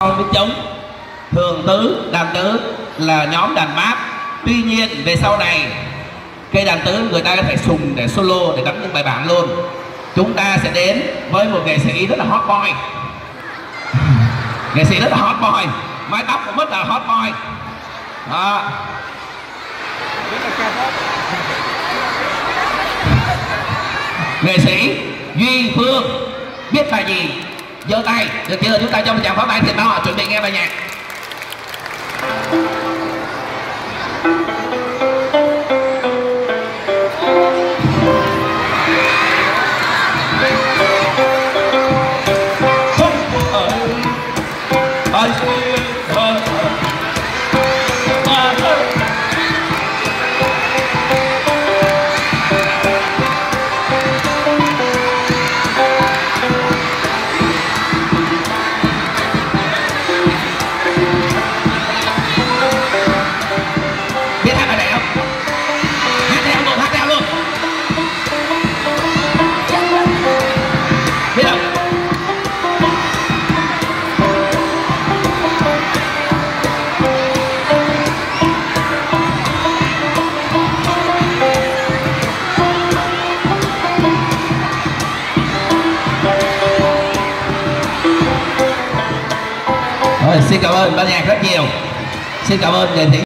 biết trống. Thường tứ, đàn tứ là nhóm đàn mát. Tuy nhiên về sau này cây đàn tứ người ta có thể sùng để solo, để đánh những bài bản luôn. Chúng ta sẽ đến với một nghệ sĩ rất là hot boy. Nghệ sĩ rất là hot boy, mái tóc cũng rất là hot boy. Đó. Nghệ sĩ Duy Phương biết bài gì giơ tay, được chưa? Chúng ta cho một tràng pháo tay thiệt to, chuẩn bị nghe bài nhạc. Xin cảm ơn ban nhạc rất nhiều. Xin cảm ơn nghệ sĩ.